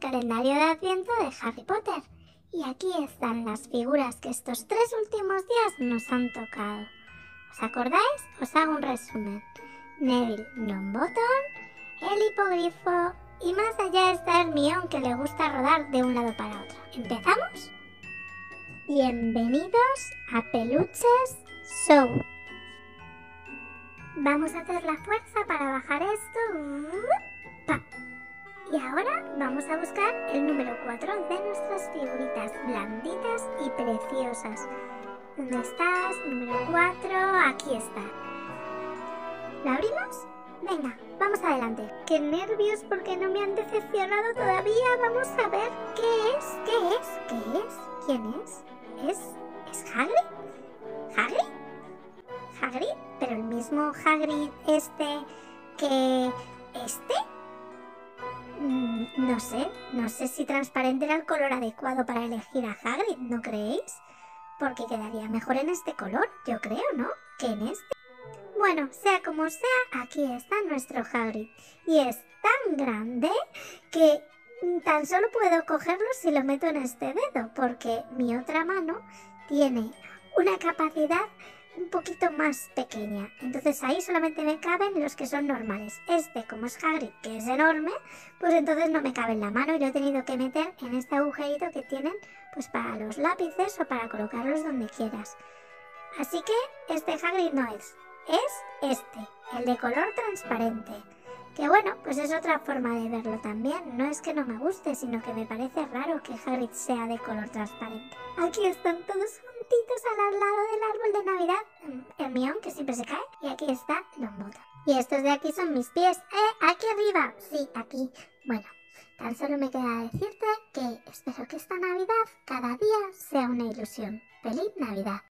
calendario de Adviento de Harry Potter. Y aquí están las figuras que estos 3 últimos días nos han tocado. ¿Os acordáis? Os hago un resumen. Neville Longbottom, el hipogrifo y más allá está Hermione, que le gusta rodar de un lado para otro. ¿Empezamos? Bienvenidos a Peluches Show. Vamos a hacer la fuerza para bajar esto. Y ahora vamos a buscar el número 4 de nuestras figuritas blanditas y preciosas. ¿Dónde estás? Número 4, aquí está. ¿La abrimos? Venga, vamos adelante. ¡Qué nervios porque no me han decepcionado todavía! Vamos a ver qué es. ¿Quién es? ¿Es Hagrid? ¿Hagrid? ¿Hagrid? ¿Pero el mismo Hagrid que este? No sé si transparente era el color adecuado para elegir a Hagrid, ¿no creéis? Porque quedaría mejor en este color, yo creo, ¿no? Que en este. Bueno, sea como sea, aquí está nuestro Hagrid. Y es tan grande que tan solo puedo cogerlo si lo meto en este dedo, porque mi otra mano tiene una capacidad un poquito más pequeña. Entonces ahí solamente me caben los que son normales. Este, como es Hagrid, que es enorme, pues entonces no me cabe en la mano y lo he tenido que meter en este agujerito que tienen pues para los lápices o para colocarlos donde quieras. Así que este Hagrid no es este, el de color transparente. Que bueno, pues es otra forma de verlo también. No es que no me guste, sino que me parece raro que Hagrid sea de color transparente. Aquí están todos juntitos al lado del árbol de Navidad. Hermione, que siempre se cae. Y aquí está Longbottom. Y estos de aquí son mis pies. Aquí arriba. Sí, aquí. Bueno, tan solo me queda decirte que espero que esta Navidad cada día sea una ilusión. ¡Feliz Navidad!